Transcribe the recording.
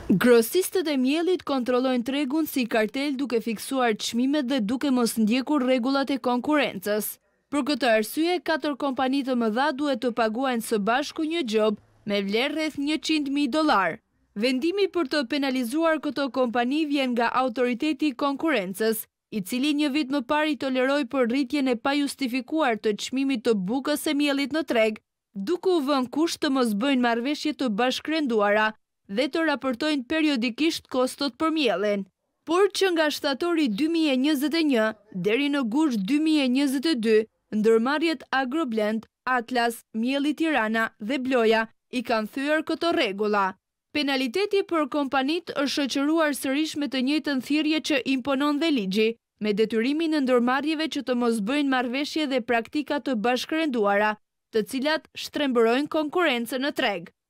Grosistët e miellit kontrollojnë tregun si kartel duke fiksuar çmimet dhe duke mos ndjekur rregullat e konkurrencës. Për këtë arsye, 4 kompani të mëdha duhet të paguajnë së bashku një xhob me vlerë rreth $100.000. Vendimi për të penalizuar këto kompani vjen nga Autoriteti i Konkurrencës, i cili një vit më parë i toleroi për rritjen e pajustifikuar të çmimit të bukës së miellit në treg, duke u vënë kusht të mos bëjnë marrëveshje të bashkërenduara dhe të raportojnë periodikisht kostot për mielin. Por që nga shtatori 2021 deri në gusht 2022, ndërmarrjet Agroblend, Atlas, Mielli Tirana dhe Bloja i kanë thyer këto rregulla. Penaliteti për kompanit është shoqëruar sërish me të njëjtën thirrje që imponon dhe ligji, me detyrimin e ndërmarrjeve që të mos bëjnë marrëveshje dhe praktika të bashkërenduara, të cilat shtrembërojnë konkurrencën në treg.